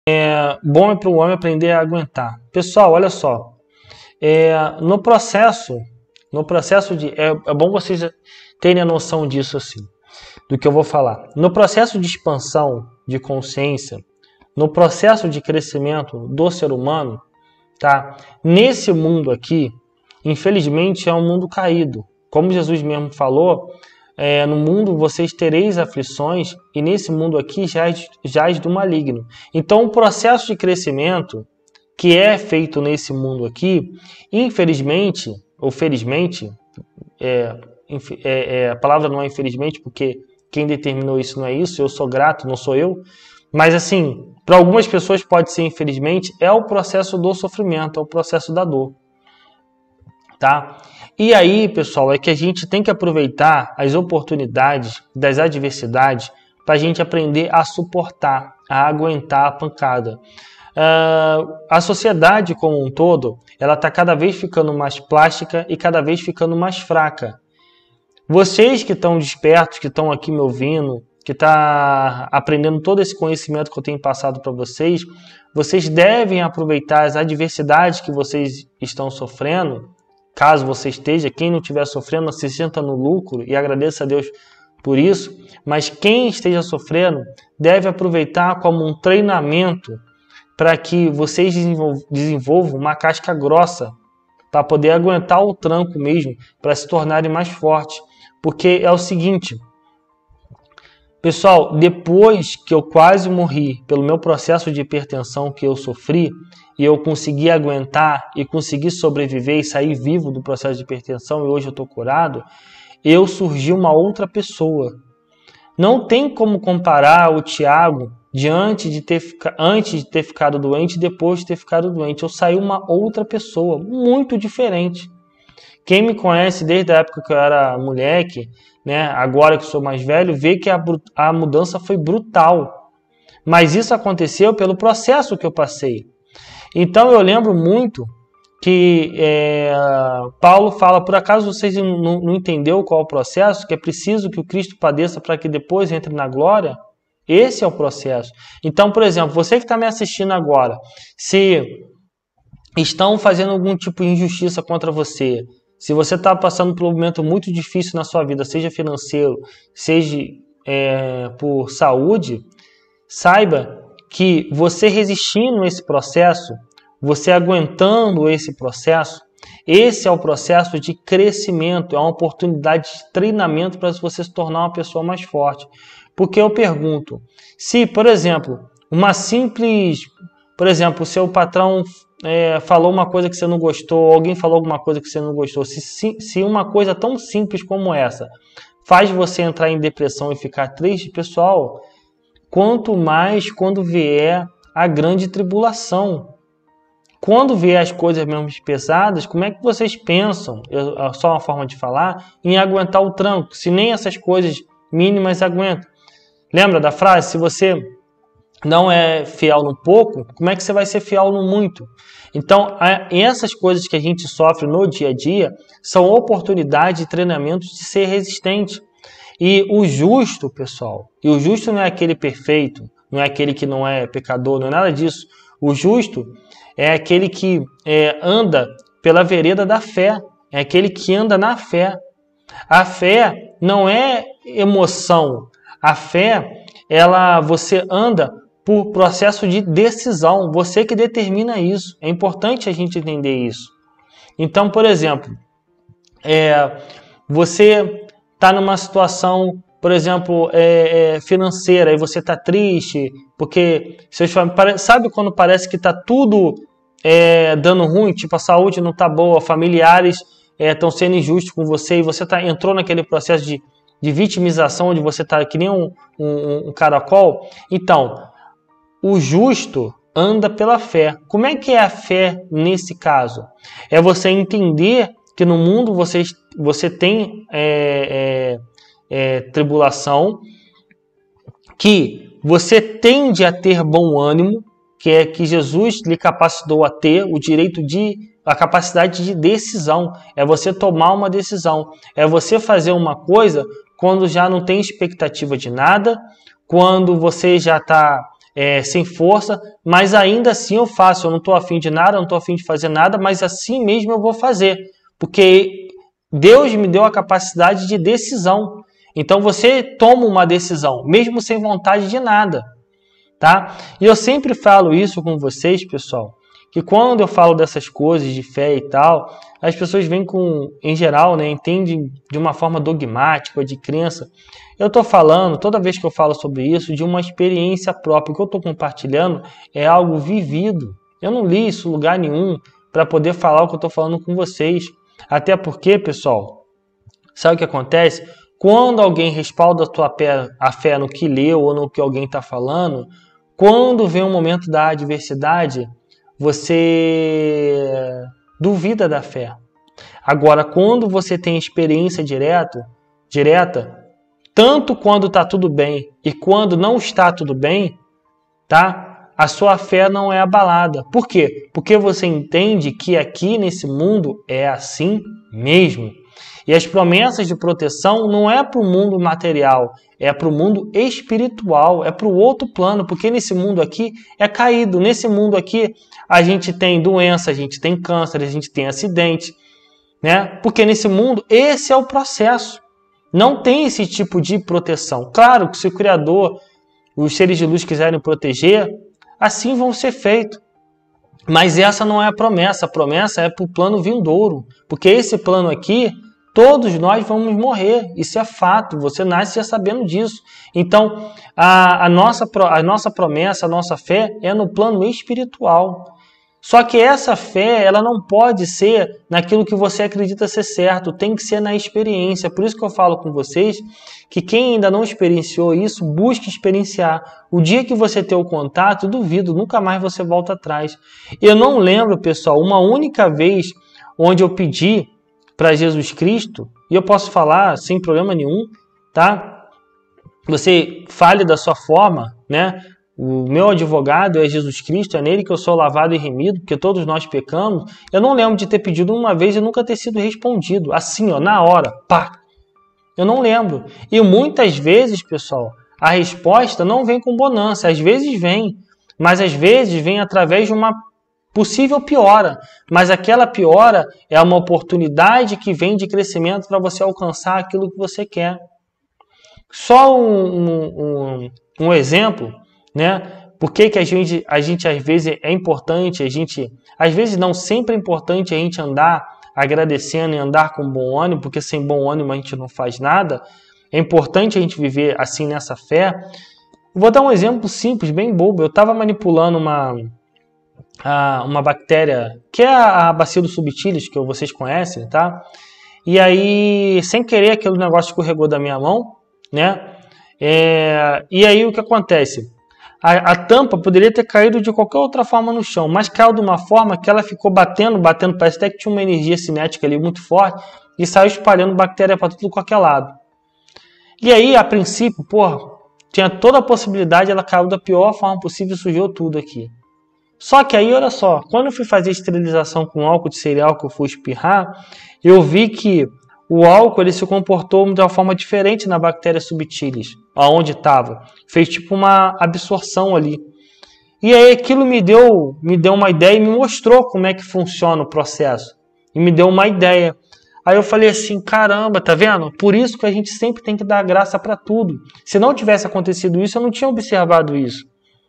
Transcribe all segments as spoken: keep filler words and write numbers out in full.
É, bom é para o homem aprender a aguentar. Pessoal, olha só. É, no processo, no processo de... É, é bom vocês terem a noção disso assim, do que eu vou falar. No processo de expansão de consciência, no processo de crescimento do ser humano, tá? Nesse mundo aqui, infelizmente é um mundo caído. Como Jesus mesmo falou, é, no mundo vocês tereis aflições e nesse mundo aqui jaz, jaz do maligno. Então o processo de crescimento que é feito nesse mundo aqui, infelizmente, ou felizmente, é, é, é, a palavra não é infelizmente porque quem determinou isso não é isso, eu sou grato, não sou eu, mas assim, para algumas pessoas pode ser infelizmente, é o processo do sofrimento, é o processo da dor. Tá? E aí, pessoal, é que a gente tem que aproveitar as oportunidades das adversidades para a gente aprender a suportar, a aguentar a pancada. Uh, a sociedade como um todo, ela está cada vez ficando mais plástica e cada vez ficando mais fraca. Vocês que estão despertos, que estão aqui me ouvindo, que estão aprendendo todo esse conhecimento que eu tenho passado para vocês, vocês devem aproveitar as adversidades que vocês estão sofrendo. Caso você esteja, quem não estiver sofrendo, se sinta no lucro e agradeça a Deus por isso. Mas quem esteja sofrendo deve aproveitar como um treinamento para que vocês desenvolvam uma casca grossa para poder aguentar o tranco mesmo, para se tornarem mais fortes. Porque é o seguinte, pessoal, depois que eu quase morri pelo meu processo de hipertensão que eu sofri, e eu consegui aguentar e consegui sobreviver e sair vivo do processo de hipertensão e hoje eu estou curado, eu surgi uma outra pessoa. Não tem como comparar o Tiago de antes de, ter, antes de ter ficado doente e depois de ter ficado doente. Eu saí uma outra pessoa, muito diferente. Quem me conhece desde a época que eu era moleque, né, agora que sou mais velho, vê que a, a mudança foi brutal. Mas isso aconteceu pelo processo que eu passei. Então eu lembro muito que é, Paulo fala, por acaso vocês não, não entenderam qual é o processo, que é preciso que o Cristo padeça para que depois entre na glória? Esse é o processo. Então, por exemplo, você que está me assistindo agora, se estão fazendo algum tipo de injustiça contra você, se você está passando por um momento muito difícil na sua vida, seja financeiro, seja é, por saúde, saiba que você resistindo a esse processo, você aguentando esse processo, esse é o processo de crescimento, é uma oportunidade de treinamento para você se tornar uma pessoa mais forte. Porque eu pergunto, se, por exemplo, uma simples, por exemplo, o seu patrão é, falou uma coisa que você não gostou, alguém falou alguma coisa que você não gostou, se, se uma coisa tão simples como essa faz você entrar em depressão e ficar triste, pessoal, quanto mais quando vier a grande tribulação. Quando vier as coisas mesmo pesadas, como é que vocês pensam, eu, só uma forma de falar, em aguentar o tranco, se nem essas coisas mínimas aguentam? Lembra da frase? Se você não é fiel no pouco, como é que você vai ser fiel no muito? Então, essas coisas que a gente sofre no dia a dia são oportunidades de treinamento de ser resistente. E o justo, pessoal, e o justo não é aquele perfeito, não é aquele que não é pecador, não é nada disso. O justo é aquele que é, anda pela vereda da fé, é aquele que anda na fé. A fé não é emoção, a fé, ela, você anda por processo de decisão, você que determina isso. É importante a gente entender isso. Então, por exemplo, é, você está numa situação, por exemplo, é, é, financeira, e você está triste, porque seus familiares, sabe quando parece que está tudo é, dando ruim, tipo a saúde não está boa, familiares estão é, sendo injustos com você, e você tá, entrou naquele processo de, de vitimização, onde você está que nem um, um, um caracol? Então, o justo anda pela fé. Como é que é a fé nesse caso? É você entender que no mundo você, você tem é, é, é, tribulação, que você tende a ter bom ânimo, que é que Jesus lhe capacitou a ter o direito de, a capacidade de decisão. É você tomar uma decisão. É você fazer uma coisa quando já não tem expectativa de nada, quando você já está é, sem força, mas ainda assim eu faço. Eu não estou afim de nada, eu não estou afim de fazer nada, mas assim mesmo eu vou fazer, porque Deus me deu a capacidade de decisão. Então você toma uma decisão, mesmo sem vontade de nada, tá? E eu sempre falo isso com vocês, pessoal, que quando eu falo dessas coisas de fé e tal, as pessoas vêm com, em geral, né, entendem de uma forma dogmática, de crença. Eu estou falando, toda vez que eu falo sobre isso, de uma experiência própria. O que eu estou compartilhando é algo vivido. Eu não li isso em lugar nenhum para poder falar o que eu estou falando com vocês. Até porque, pessoal, sabe o que acontece? Quando alguém respalda a tua fé, a fé no que leu ou no que alguém está falando, quando vem um momento da adversidade, você duvida da fé. Agora, quando você tem experiência direta, direta, tanto quando está tudo bem e quando não está tudo bem, tá? A sua fé não é abalada. Por quê? Porque você entende que aqui nesse mundo é assim mesmo. E as promessas de proteção não é para o mundo material, é para o mundo espiritual, é para o outro plano, porque nesse mundo aqui é caído. Nesse mundo aqui a gente tem doença, a gente tem câncer, a gente tem acidente, né? Porque nesse mundo esse é o processo. Não tem esse tipo de proteção. Claro que se o Criador, os seres de luz quiserem proteger, assim vão ser feitos. Mas essa não é a promessa. A promessa é para o plano vindouro. Porque esse plano aqui, todos nós vamos morrer. Isso é fato. Você nasce já sabendo disso. Então, a, a, nossa, a nossa promessa, a nossa fé é no plano espiritual. Só que essa fé, ela não pode ser naquilo que você acredita ser certo, tem que ser na experiência. Por isso que eu falo com vocês que quem ainda não experienciou isso, busque experienciar. O dia que você ter o contato, duvido, nunca mais você volta atrás. Eu não lembro, pessoal, uma única vez onde eu pedi para Jesus Cristo, e eu posso falar sem problema nenhum, tá? Você fale da sua forma, né? O meu advogado é Jesus Cristo, é nele que eu sou lavado e remido, porque todos nós pecamos. Eu não lembro de ter pedido uma vez e nunca ter sido respondido. Assim, ó, na hora, pá. Eu não lembro. E muitas vezes, pessoal, a resposta não vem com bonança. Às vezes vem, mas às vezes vem através de uma possível piora. Mas aquela piora é uma oportunidade que vem de crescimento para você alcançar aquilo que você quer. Só um, um, um exemplo, né? Por que que a gente, a gente às vezes é importante, a gente, às vezes não sempre é importante a gente andar agradecendo e andar com bom ânimo, porque sem bom ânimo a gente não faz nada. É importante a gente viver assim nessa fé. Vou dar um exemplo simples, bem bobo. Eu estava manipulando uma, a, uma bactéria, que é a, a Bacillus subtilis, que vocês conhecem, tá? E aí, sem querer, aquele negócio escorregou da minha mão, né? É, e aí o que acontece? A, a tampa poderia ter caído de qualquer outra forma no chão, mas caiu de uma forma que ela ficou batendo, batendo, parece até que tinha uma energia cinética ali muito forte e saiu espalhando bactéria para tudo qualquer lado. E aí, a princípio, porra, tinha toda a possibilidade, ela caiu da pior forma possível e sujou tudo aqui. Só que aí, olha só, quando eu fui fazer esterilização com álcool de cereal que eu fui espirrar, eu vi que o álcool ele se comportou de uma forma diferente na bactéria subtilis, aonde estava. Fez tipo uma absorção ali. E aí aquilo me deu, me deu uma ideia e me mostrou como é que funciona o processo. E me deu uma ideia. Aí eu falei assim, caramba, tá vendo? Por isso que a gente sempre tem que dar graça para tudo. Se não tivesse acontecido isso, eu não tinha observado isso.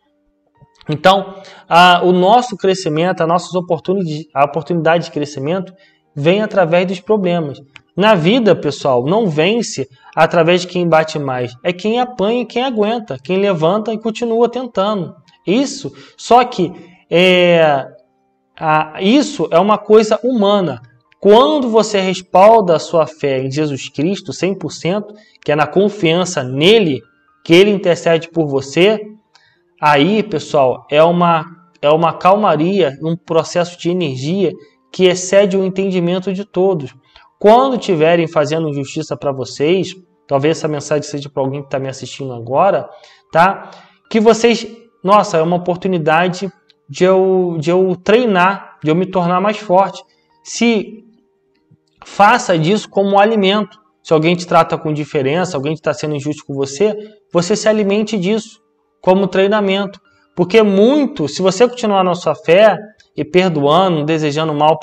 Então, a, o nosso crescimento, a nossa oportunidade, a oportunidade de crescimento vem através dos problemas. Na vida, pessoal, não vence através de quem bate mais. É quem apanha e quem aguenta, quem levanta e continua tentando. Isso, só que é, a, isso é uma coisa humana. Quando você respalda a sua fé em Jesus Cristo, cem por cento, que é na confiança nele, que ele intercede por você, aí, pessoal, é uma, é uma calmaria, um processo de energia que excede o entendimento de todos. Quando estiverem fazendo injustiça para vocês, talvez essa mensagem seja para alguém que está me assistindo agora, tá? Que vocês, nossa, é uma oportunidade de eu, de eu treinar, de eu me tornar mais forte. Se faça disso como um alimento. Se alguém te trata com indiferença, alguém está sendo injusto com você, você se alimente disso como treinamento. Porque muito, se você continuar na sua fé e perdoando, não desejando mal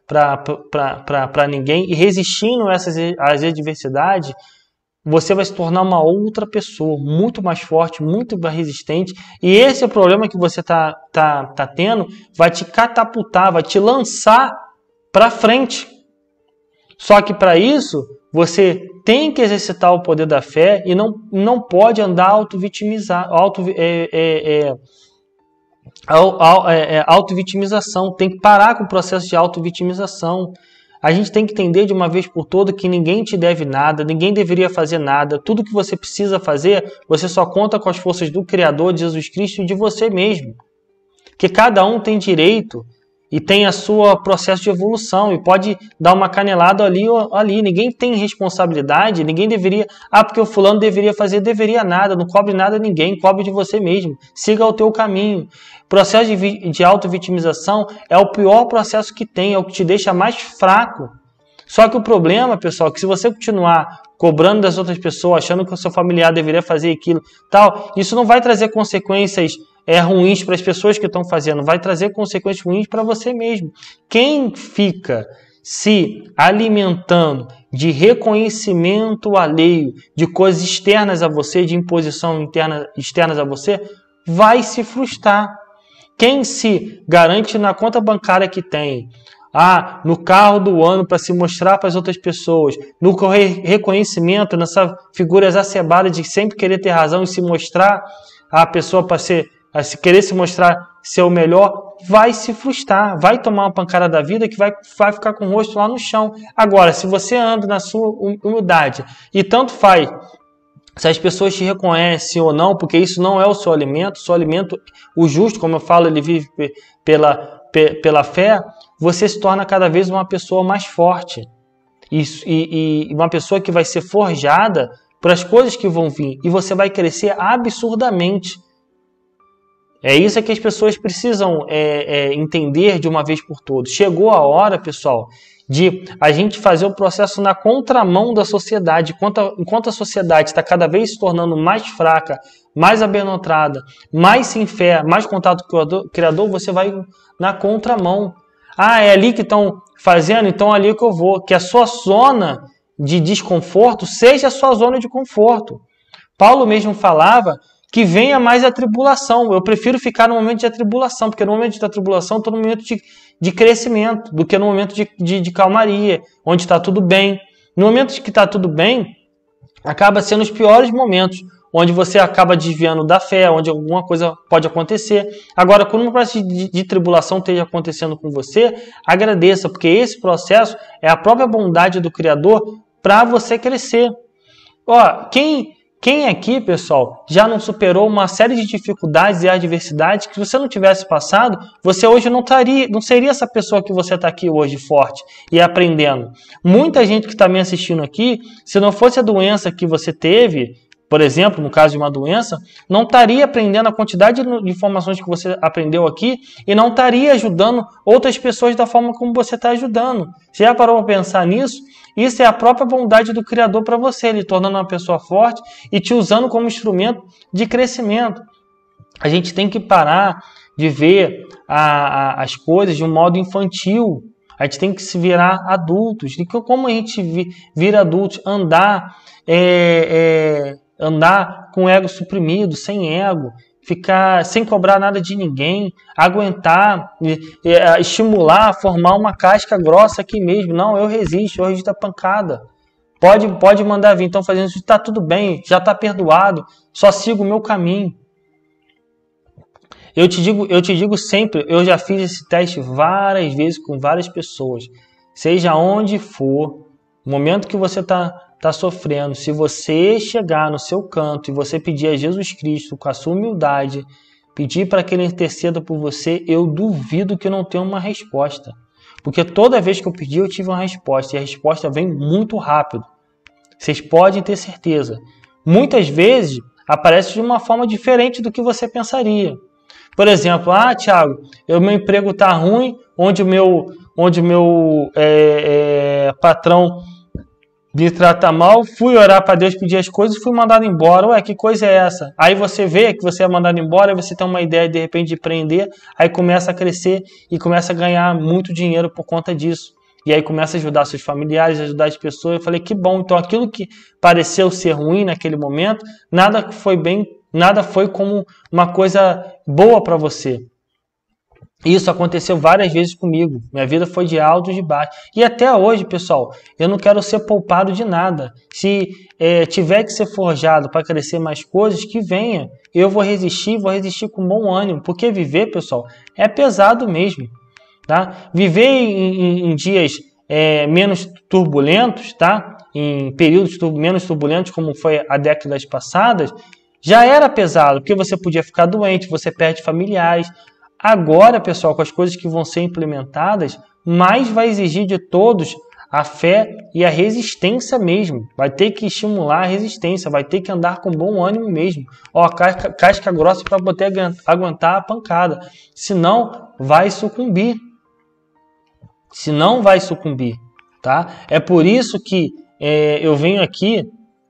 para ninguém e resistindo a essas às adversidades, você vai se tornar uma outra pessoa, muito mais forte, muito mais resistente. E esse problema que você está tá, tá tendo vai te catapultar, vai te lançar para frente. Só que para isso, você tem que exercitar o poder da fé e não, não pode andar auto-vitimizar, auto, é, é, é, é, é, auto-vitimização. Tem que parar com o processo de auto-vitimização. A gente tem que entender de uma vez por todas que ninguém te deve nada, ninguém deveria fazer nada. Tudo que você precisa fazer, você só conta com as forças do Criador, de Jesus Cristo e de você mesmo. Que cada um tem direito e tem a sua processo de evolução e pode dar uma canelada ali ou ali. Ninguém tem responsabilidade, ninguém deveria... Ah, porque o fulano deveria fazer, deveria nada, não cobre nada a ninguém, cobre de você mesmo. Siga o teu caminho. Processo de, de auto-vitimização é o pior processo que tem, é o que te deixa mais fraco. Só que o problema, pessoal, é que se você continuar cobrando das outras pessoas, achando que o seu familiar deveria fazer aquilo, tal, isso não vai trazer consequências é, ruins para as pessoas que estão fazendo, vai trazer consequências ruins para você mesmo. Quem fica se alimentando de reconhecimento alheio, de coisas externas a você, de imposição interna, externas a você, vai se frustrar. Quem se garante na conta bancária que tem, ah, no carro do ano para se mostrar para as outras pessoas, no reconhecimento, nessa figura exacerbada de sempre querer ter razão e se mostrar a pessoa para ser, a se querer se mostrar ser o melhor, vai se frustrar, vai tomar uma pancada da vida que vai, vai ficar com o rosto lá no chão. Agora, se você anda na sua humildade e tanto faz se as pessoas te reconhecem ou não, porque isso não é o seu alimento, o seu alimento, o justo, como eu falo, ele vive pela, pela fé, você se torna cada vez uma pessoa mais forte. E, e, e uma pessoa que vai ser forjada para as coisas que vão vir. E você vai crescer absurdamente. É isso que as pessoas precisam é, é, entender de uma vez por todas. Chegou a hora, pessoal, de a gente fazer o processo na contramão da sociedade. Enquanto a, enquanto a sociedade está cada vez se tornando mais fraca, mais abençoada, mais sem fé, mais contato com o Criador, você vai na contramão. Ah, é ali que estão fazendo, então é ali que eu vou. Que a sua zona de desconforto seja a sua zona de conforto. Paulo mesmo falava que venha mais a tribulação. Eu prefiro ficar no momento de atribulação, porque no momento da tribulação estou no momento de, de crescimento, do que no momento de, de, de calmaria, onde está tudo bem. No momento que está tudo bem, acaba sendo os piores momentos, onde você acaba desviando da fé, onde alguma coisa pode acontecer. Agora, quando um processo de, de tribulação esteja acontecendo com você, agradeça, porque esse processo é a própria bondade do Criador para você crescer. Ó, quem... Quem aqui, pessoal, já não superou uma série de dificuldades e adversidades que se você não tivesse passado, você hoje não, taria, não seria essa pessoa que você está aqui hoje, forte e aprendendo. Muita gente que está me assistindo aqui, se não fosse a doença que você teve, por exemplo, no caso de uma doença, não estaria aprendendo a quantidade de informações que você aprendeu aqui e não estaria ajudando outras pessoas da forma como você está ajudando. Você já parou para pensar nisso? Isso é a própria bondade do Criador para você, ele tornando uma pessoa forte e te usando como instrumento de crescimento. A gente tem que parar de ver a, a, as coisas de um modo infantil. A gente tem que se virar adultos. E como a gente vira adultos? Andar, é, é, andar com o ego suprimido, sem ego. Ficar sem cobrar nada de ninguém, aguentar, é, estimular, formar uma casca grossa aqui mesmo. Não, eu resisto, eu resisto a pancada. Pode, pode mandar vir, estão fazendo isso, está tudo bem, já está perdoado, só sigo o meu caminho. Eu te digo, eu te digo sempre, eu já fiz esse teste várias vezes com várias pessoas. Seja onde for, no momento que você está está sofrendo, se você chegar no seu canto e você pedir a Jesus Cristo com a sua humildade, pedir para que Ele interceda por você, eu duvido que não tenha uma resposta. Porque toda vez que eu pedi, eu tive uma resposta. E a resposta vem muito rápido. Vocês podem ter certeza. Muitas vezes, aparece de uma forma diferente do que você pensaria. Por exemplo, ah, Thiago, o meu emprego está ruim, onde o meu, onde o meu é, é, patrão me tratar mal, fui orar para Deus, pedir as coisas e fui mandado embora. Ué, que coisa é essa? Aí você vê que você é mandado embora, aí você tem uma ideia de repente de empreender, aí começa a crescer e começa a ganhar muito dinheiro por conta disso. E aí começa a ajudar seus familiares, ajudar as pessoas. Eu falei, que bom. Então aquilo que pareceu ser ruim naquele momento, nada foi bem, nada foi como uma coisa boa para você. Isso aconteceu várias vezes comigo. Minha vida foi de altos e de baixos. E até hoje, pessoal, eu não quero ser poupado de nada. Se é, tiver que ser forjado para crescer mais coisas, que venha. Eu vou resistir, vou resistir com bom ânimo. Porque viver, pessoal, é pesado mesmo. Tá? Viver em, em, em dias é, menos turbulentos, tá? Em períodos tur menos turbulentos, como foi a décadas passadas, já era pesado. Porque você podia ficar doente, você perde familiares. Agora, pessoal, com as coisas que vão ser implementadas, mais vai exigir de todos a fé e a resistência mesmo. Vai ter que estimular a resistência, vai ter que andar com bom ânimo mesmo. Ó, casca, casca grossa para poder aguentar a pancada. Senão, vai sucumbir. Senão, vai sucumbir. Tá? É por isso que é, eu venho aqui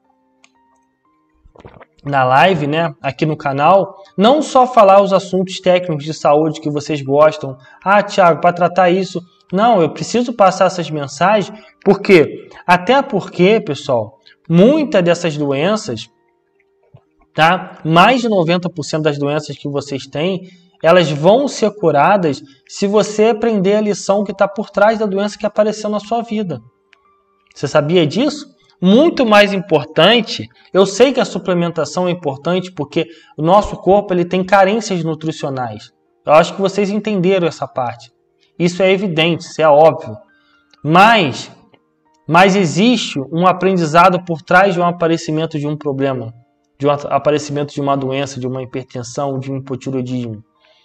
na live, né, aqui no canal, não só falar os assuntos técnicos de saúde que vocês gostam. Ah, Thiago, para tratar isso. Não, eu preciso passar essas mensagens, porque, até porque, pessoal, muitas dessas doenças, tá, mais de noventa por cento das doenças que vocês têm, elas vão ser curadas se você aprender a lição que está por trás da doença que apareceu na sua vida. Você sabia disso? Muito mais importante, eu sei que a suplementação é importante porque o nosso corpo ele tem carências nutricionais. Eu acho que vocês entenderam essa parte. Isso é evidente, isso é óbvio. Mas, mas existe um aprendizado por trás de um aparecimento de um problema, de um aparecimento de uma doença, de uma hipertensão, de um hipotiroidismo.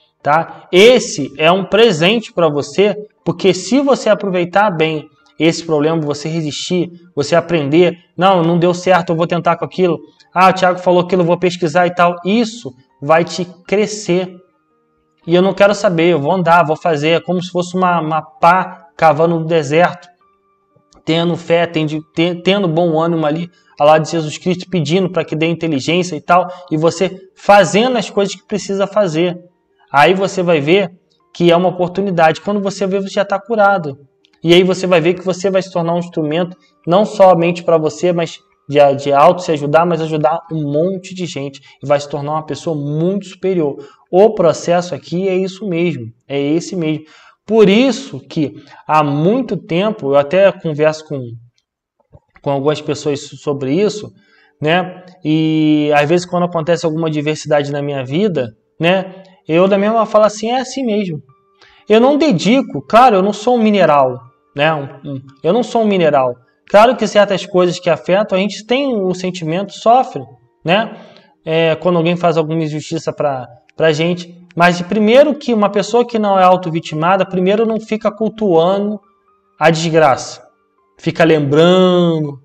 Tá? Esse é um presente para você, porque se você aproveitar bem esse problema, você resistir, você aprender, não, não deu certo, eu vou tentar com aquilo, ah, o Thiago falou aquilo, eu vou pesquisar e tal, isso vai te crescer. E eu não quero saber, eu vou andar, vou fazer, é como se fosse uma, uma pá cavando no deserto, tendo fé, tendo, tendo bom ânimo ali, ao lado de Jesus Cristo, pedindo para que dê inteligência e tal, e você fazendo as coisas que precisa fazer. Aí você vai ver que é uma oportunidade. Quando você vê, você já está curado. E aí você vai ver que você vai se tornar um instrumento, não somente para você, mas de, de auto se ajudar, mas ajudar um monte de gente. E vai se tornar uma pessoa muito superior. O processo aqui é isso mesmo, é esse mesmo. Por isso que há muito tempo, eu até converso com, com algumas pessoas sobre isso, né? E às vezes quando acontece alguma adversidade na minha vida, né? Eu da mesma falo assim, é assim mesmo. Eu não dedico, claro, eu não sou um mineral, né? Um, um, eu não sou um mineral. Claro que certas coisas que afetam, a gente tem o sentimento, sofre, né? É, quando alguém faz alguma injustiça para a gente. Mas primeiro que uma pessoa que não é auto-vitimada, primeiro não fica cultuando a desgraça. Fica lembrando.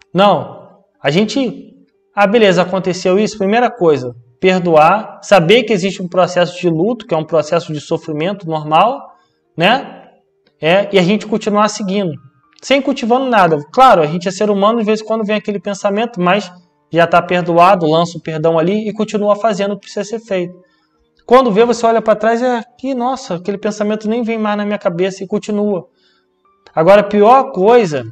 Não. A gente... Ah, beleza, aconteceu isso. Primeira coisa, perdoar. Saber que existe um processo de luto, que é um processo de sofrimento normal, né? É, e a gente continuar seguindo. Sem cultivando nada. Claro, a gente é ser humano, de vez em quando vem aquele pensamento, mas já está perdoado, lança o perdão ali e continua fazendo o que precisa ser feito. Quando vê, você olha para trás e é que, nossa, aquele pensamento nem vem mais na minha cabeça e continua. Agora, a pior coisa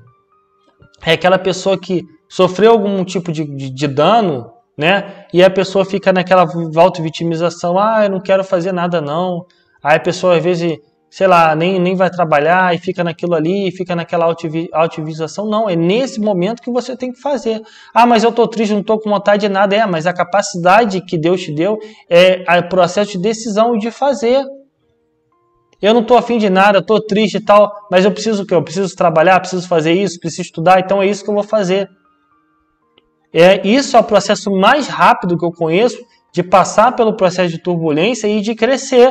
é aquela pessoa que sofreu algum tipo de, de, de dano, né? E a pessoa fica naquela auto-vitimização, ah, eu não quero fazer nada não. Aí a pessoa às vezes, sei lá, nem, nem vai trabalhar e fica naquilo ali, fica naquela auto-vitimização. Não, é nesse momento que você tem que fazer. Ah, mas eu tô triste, não tô com vontade de nada. É, mas a capacidade que Deus te deu é o processo de decisão e de fazer. Eu não tô afim de nada, eu tô triste e tal, mas eu preciso o quê? Eu preciso trabalhar, preciso fazer isso, preciso estudar, então é isso que eu vou fazer. É, isso é o processo mais rápido que eu conheço de passar pelo processo de turbulência e de crescer.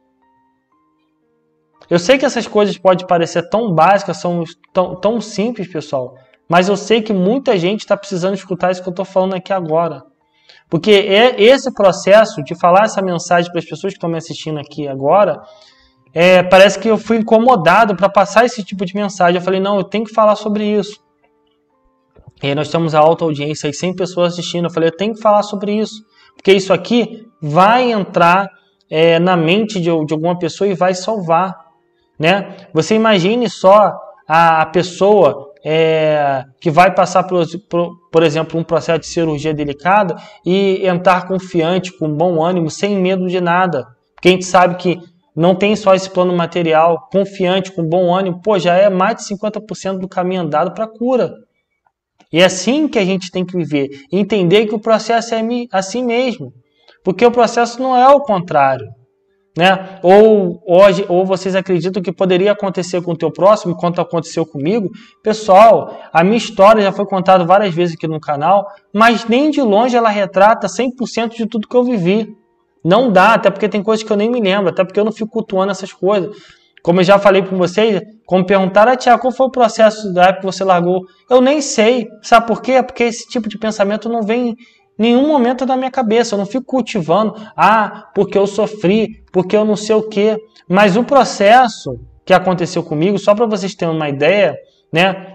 Eu sei que essas coisas podem parecer tão básicas, são tão, tão simples, pessoal, mas eu sei que muita gente está precisando escutar isso que eu estou falando aqui agora. Porque é esse processo de falar essa mensagem para as pessoas que estão me assistindo aqui agora, é, parece que eu fui incomodado para passar esse tipo de mensagem. Eu falei, não, eu tenho que falar sobre isso. E aí nós temos a alta audiência e cem pessoas assistindo. Eu falei, eu tenho que falar sobre isso, porque isso aqui vai entrar é, na mente de, de alguma pessoa e vai salvar, né? Você imagine só a, a pessoa é, que vai passar, por, por, por exemplo, um processo de cirurgia delicado e entrar confiante, com bom ânimo, sem medo de nada. Porque a gente sabe que não tem só esse plano material, confiante, com bom ânimo, pô, já é mais de cinquenta por cento do caminho andado para a cura. E é assim que a gente tem que viver, entender que o processo é assim mesmo, porque o processo não é o contrário, né? Ou, hoje, ou vocês acreditam que poderia acontecer com o teu próximo, quanto aconteceu comigo? Pessoal, a minha história já foi contada várias vezes aqui no canal, mas nem de longe ela retrata cem por cento de tudo que eu vivi. Não dá, até porque tem coisas que eu nem me lembro, até porque eu não fico cultuando essas coisas. Como eu já falei com vocês, como perguntaram, ah, Tiago, qual foi o processo da época que você largou? Eu nem sei. Sabe por quê? Porque esse tipo de pensamento não vem em nenhum momento da minha cabeça. Eu não fico cultivando, ah, porque eu sofri, porque eu não sei o quê. Mas o processo que aconteceu comigo, só para vocês terem uma ideia, né?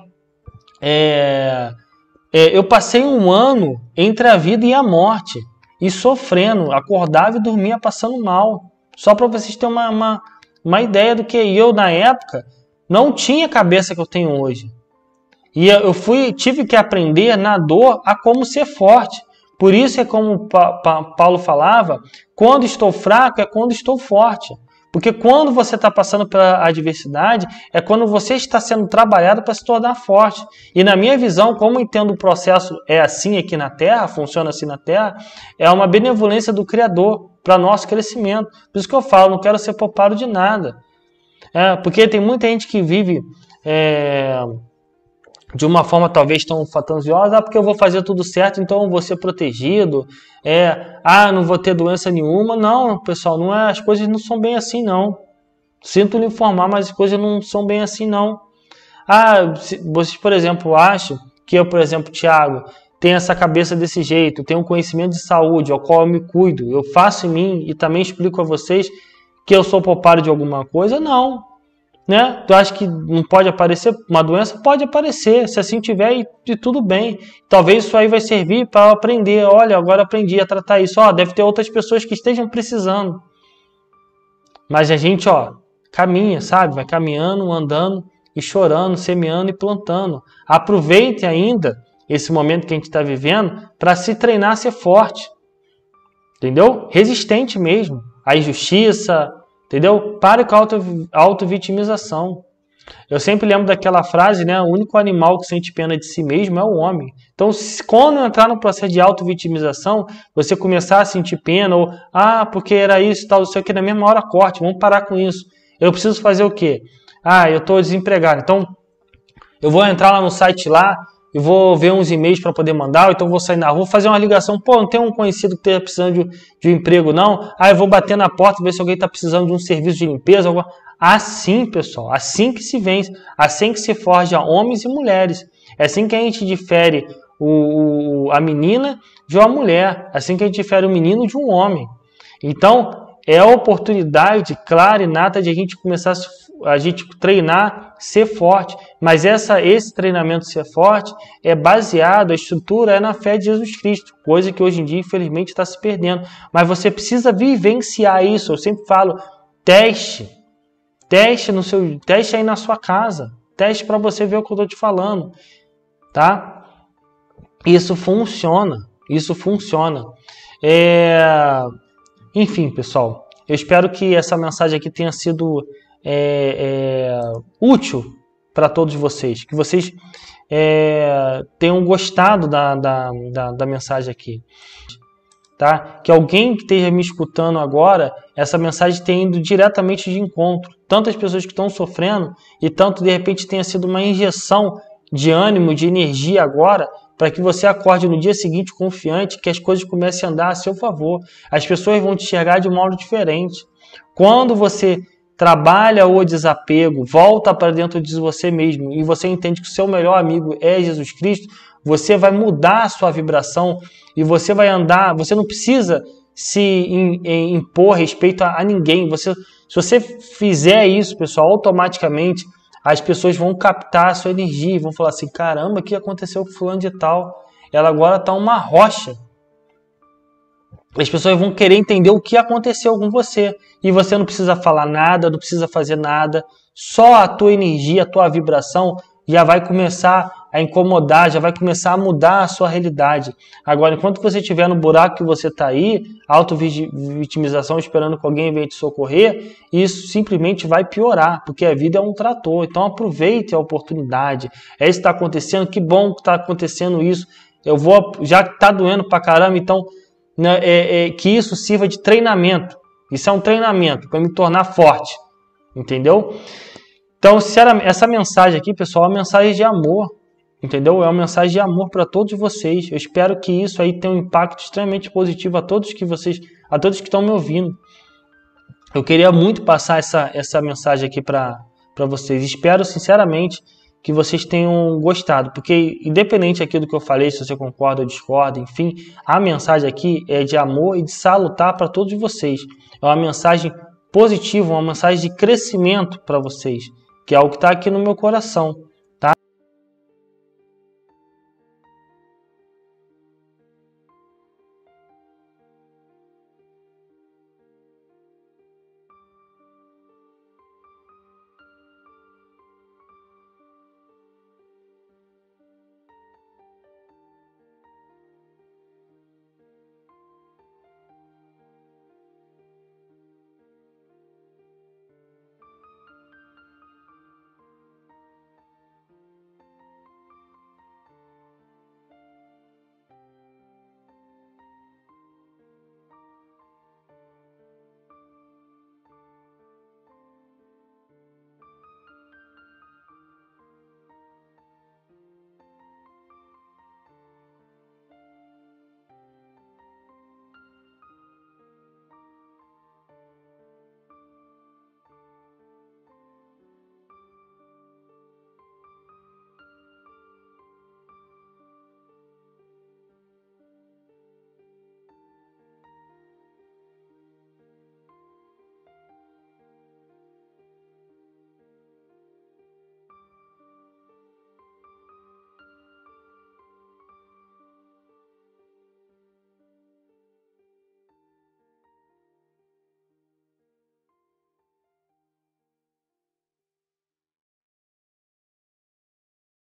É, é, eu passei um ano entre a vida e a morte. E sofrendo, acordava e dormia passando mal. Só para vocês terem uma, uma, uma ideia do que eu, na época, não tinha a cabeça que eu tenho hoje. E eu fui, tive que aprender na dor a como ser forte. Por isso é como Paulo falava, quando estou fraco é quando estou forte. Porque quando você está passando pela adversidade, é quando você está sendo trabalhado para se tornar forte. E na minha visão, como entendo o processo é assim aqui na Terra, funciona assim na Terra, é uma benevolência do Criador para nosso crescimento. Por isso que eu falo, não quero ser poupado de nada. É, porque tem muita gente que vive é, de uma forma talvez tão fantasiosa, ah, porque eu vou fazer tudo certo, então eu vou ser protegido, é, ah, não vou ter doença nenhuma. Não, pessoal, não é, as coisas não são bem assim, não. Sinto lhe informar, mas as coisas não são bem assim, não. Ah, se, vocês, por exemplo, acham que eu, por exemplo, Tiago, tenho essa cabeça desse jeito, tenho um conhecimento de saúde, ao qual eu me cuido, eu faço em mim e também explico a vocês que eu sou poupado de alguma coisa? Não. Né? Tu acha que não pode aparecer uma doença? Pode aparecer, se assim tiver, e, e tudo bem. Talvez isso aí vai servir para aprender. Olha, agora aprendi a tratar isso. Ó, deve ter outras pessoas que estejam precisando. Mas a gente, ó, caminha, sabe? Vai caminhando, andando e chorando, semeando e plantando. Aproveite ainda esse momento que a gente está vivendo para se treinar a ser forte. Entendeu? Resistente mesmo à injustiça. Entendeu? Pare com a auto, auto-vitimização. Eu sempre lembro daquela frase, né? O único animal que sente pena de si mesmo é o homem. Então, se, quando entrar no processo de auto-vitimização, você começar a sentir pena, ou, ah, porque era isso, tal, não sei o que, na mesma hora corte, vamos parar com isso. Eu preciso fazer o quê? Ah, eu estou desempregado, então eu vou entrar lá no site lá, e vou ver uns e-mails para poder mandar, ou então vou sair na rua, fazer uma ligação, pô, não tem um conhecido que esteja precisando de, de um emprego, não? Ah, eu vou bater na porta, ver se alguém está precisando de um serviço de limpeza. Alguma... Assim, pessoal, assim que se vence, assim que se forja homens e mulheres. É assim que a gente difere o, a menina de uma mulher, assim que a gente difere o menino de um homem. Então, é a oportunidade clara e nata de a gente começar a gente treinar, ser forte. Mas essa, esse treinamento ser forte é baseado, a estrutura é na fé de Jesus Cristo, coisa que hoje em dia, infelizmente, está se perdendo. Mas você precisa vivenciar isso. Eu sempre falo, teste. Teste, no seu, teste aí na sua casa. Teste para você ver o que eu estou te falando. Tá? Isso funciona. Isso funciona. É... Enfim, pessoal, eu espero que essa mensagem aqui tenha sido é, é, útil para todos vocês, que vocês é, tenham gostado da, da, da, da mensagem aqui. Tá? Que alguém que esteja me escutando agora, essa mensagem tenha ido diretamente de encontro. Tantas pessoas que estão sofrendo e tanto de repente tenha sido uma injeção de ânimo, de energia agora, para que você acorde no dia seguinte confiante que as coisas comecem a andar a seu favor. As pessoas vão te enxergar de um modo diferente. Quando você trabalha o desapego, volta para dentro de você mesmo e você entende que o seu melhor amigo é Jesus Cristo, você vai mudar a sua vibração e você vai andar, você não precisa se impor respeito a ninguém. Você, se você fizer isso, pessoal, automaticamente as pessoas vão captar a sua energia, vão falar assim, caramba, o que aconteceu com fulano de tal? Ela agora está uma rocha. As pessoas vão querer entender o que aconteceu com você. E você não precisa falar nada, não precisa fazer nada. Só a tua energia, a tua vibração já vai começar a incomodar, já vai começar a mudar a sua realidade. Agora, enquanto você estiver no buraco que você está aí, auto-vitimização, esperando que alguém venha te socorrer, isso simplesmente vai piorar, porque a vida é um trator. Então aproveite a oportunidade. É isso que está acontecendo, que bom que está acontecendo isso. Eu vou, já está doendo pra caramba, então né, é, é, que isso sirva de treinamento. Isso é um treinamento para me tornar forte, entendeu? Então, sinceramente, essa mensagem aqui, pessoal, é uma mensagem de amor, entendeu? É uma mensagem de amor para todos vocês. Eu espero que isso aí tenha um impacto extremamente positivo a todos que vocês, a todos que estão me ouvindo. Eu queria muito passar essa, essa mensagem aqui para para vocês. Espero, sinceramente, que vocês tenham gostado, porque independente aqui do que eu falei, se você concorda ou discorda, enfim, a mensagem aqui é de amor e de salutar para todos vocês. É uma mensagem positiva, uma mensagem de crescimento para vocês, que é o que está aqui no meu coração.